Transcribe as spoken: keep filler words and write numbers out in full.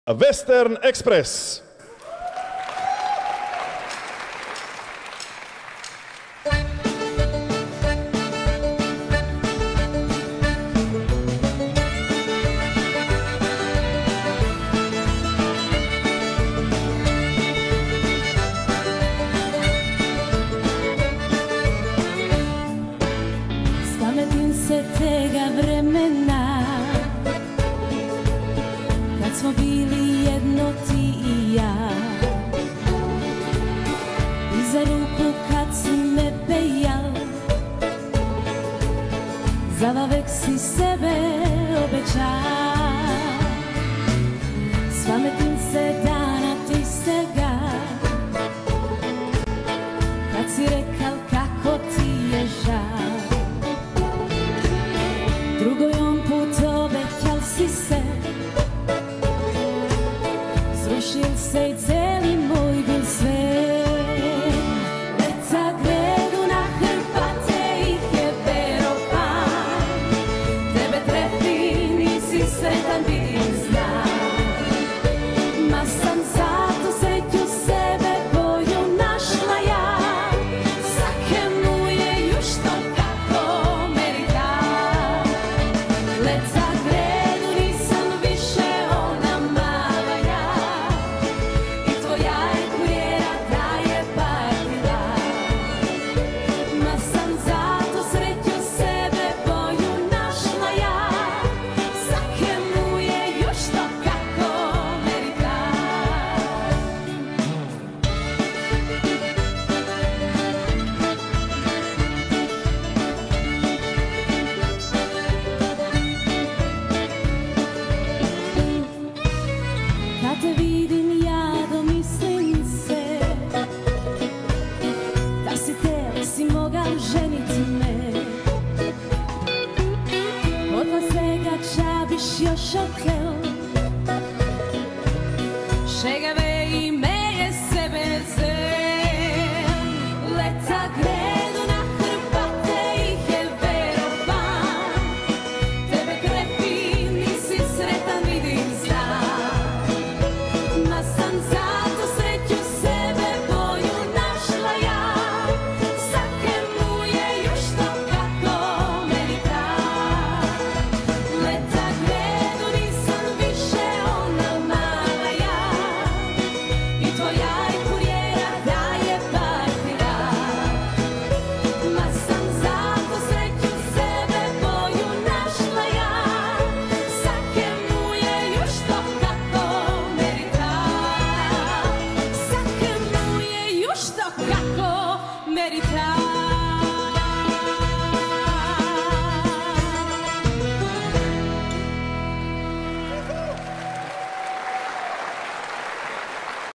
Western Express. Spametim se tega vremena kad smo bili jedno ti i ja, i za ruku kad si me pejal, zavavek si sebe obećal. Spametim se dana tistega kad si rekal kako ti je žal. Drugojom put obećal si se, zrušil se i cel